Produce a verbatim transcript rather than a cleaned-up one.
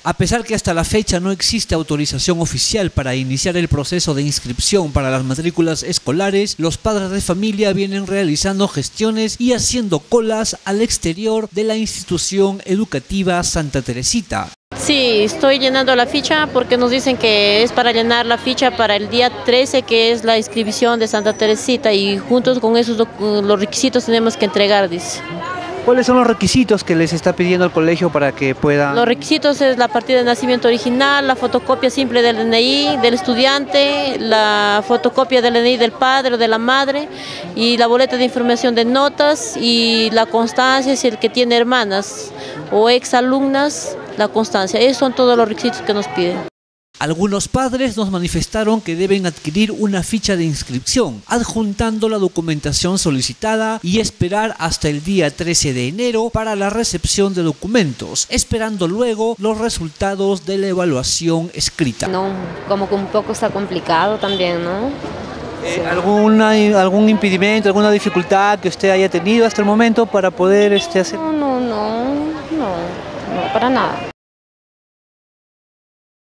A pesar que hasta la fecha no existe autorización oficial para iniciar el proceso de inscripción para las matrículas escolares, los padres de familia vienen realizando gestiones y haciendo colas al exterior de la institución educativa Santa Teresita. Sí, estoy llenando la ficha porque nos dicen que es para llenar la ficha para el día trece, que es la inscripción de Santa Teresita, y juntos con esos los requisitos tenemos que entregar, dice. ¿Cuáles son los requisitos que les está pidiendo el colegio para que puedan...? Los requisitos es la partida de nacimiento original, la fotocopia simple del D N I del estudiante, la fotocopia del D N I del padre o de la madre, y la boleta de información de notas, y la constancia si el que tiene hermanas o exalumnas, la constancia. Esos son todos los requisitos que nos piden. Algunos padres nos manifestaron que deben adquirir una ficha de inscripción, adjuntando la documentación solicitada y esperar hasta el día trece de enero para la recepción de documentos, esperando luego los resultados de la evaluación escrita. No, como que un poco está complicado también, ¿no? Eh, ¿alguna, ¿Algún impedimento, alguna dificultad que usted haya tenido hasta el momento para poder este, hacer? No, no, no, no, no, para nada.